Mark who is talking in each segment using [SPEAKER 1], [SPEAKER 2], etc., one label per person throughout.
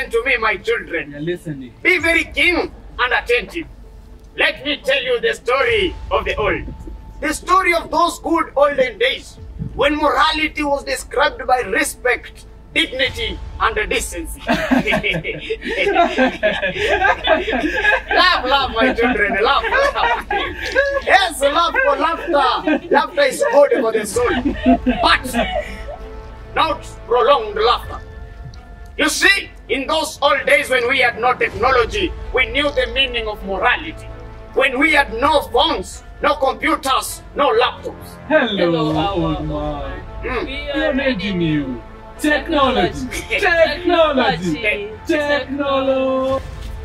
[SPEAKER 1] listen to me, my children.
[SPEAKER 2] Yeah, listening.
[SPEAKER 1] Be very keen and attentive. Let me tell you the story of the old. The story of those good olden days when morality was described by respect, dignity, and decency. Laugh, my children, laugh. Yes, laugh for laughter. Laughter is good for the soul. But not prolonged laughter. You see, in those old days when we had no technology, we knew the meaning of morality. When we had no phones, no computers, no laptops.
[SPEAKER 2] Hello, old man. We are ready new. Technology. Technology. Technology.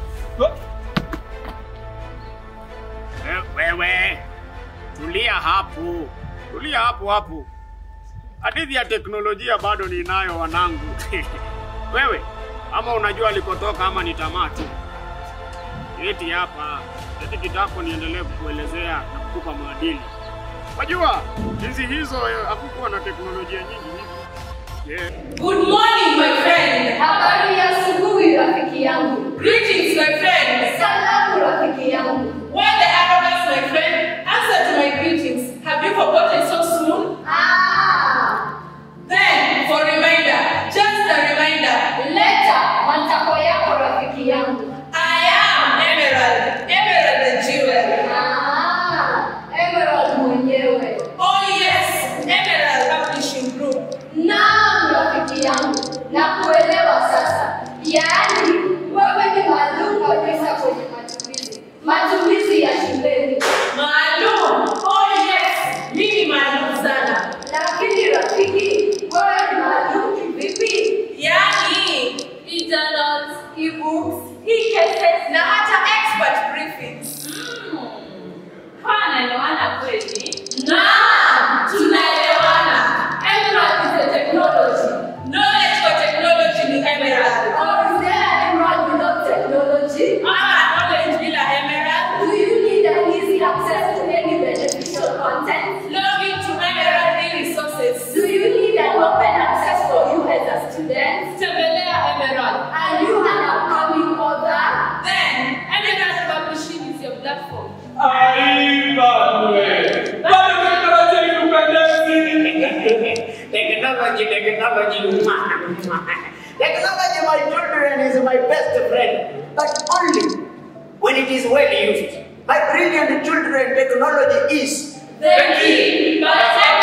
[SPEAKER 1] Wewe, tulia hapo. Tulia hapo. Hadithi ya teknolojia bado ninayo wanangu. Wewe, ama unajua alikotoka ama ni tamaa tu? Eti hapa, eti kitako niendelee kukuelezea na kukupa maadili. Wajua, jinsi hizo hakukuwa na teknolojia nyingi hivi. Yeah.
[SPEAKER 3] Good morning, my friend.
[SPEAKER 4] Habari ya asubuhi rafiki yangu.
[SPEAKER 3] Greetings, my friend.
[SPEAKER 4] Salamu rafiki yangu.
[SPEAKER 3] Where the arrogance, my friend? Answer to my greetings. Have you forgotten so soon? Then, for reminder, just a reminder.
[SPEAKER 4] Leta matakwa yako rafiki yangu.
[SPEAKER 3] I am Emerald. Emerald the jewel.
[SPEAKER 4] Emerald mwenyewe.
[SPEAKER 3] Oh yes, Emerald Publishing Group.
[SPEAKER 4] Naam rafiki yangu. Nakuelewa sasa. Yaani, wewe ni maalum kabisa kwenye matumizi. Matumizi ya shuleni.
[SPEAKER 3] Maalum. Oh yes, mimi maalum sana.
[SPEAKER 4] Lakini rafiki, wewe ni maalum kivipi?
[SPEAKER 3] Yaani, e-journals, e-books, e-cases, na hata expert briefings.
[SPEAKER 5] Tunaelewana kweli?
[SPEAKER 3] Naam, tunaelewana. Emerald is a technology. Knowledge for technology ni Emerald.
[SPEAKER 4] Or is there Emerald without technology?
[SPEAKER 3] Knowledge bila Emerald.
[SPEAKER 4] Do you need an easy access to any beneficial content?
[SPEAKER 3] Log into Emerald resources.
[SPEAKER 4] Do you need an open access for you as a student?
[SPEAKER 3] Tembelea Emerald.
[SPEAKER 4] Are you an upcoming author?
[SPEAKER 3] Then, Emerald Publishing is your platform.
[SPEAKER 1] Technology. Technology, my children, is my best friend, but only when it is well used. My brilliant children, technology is
[SPEAKER 3] The key.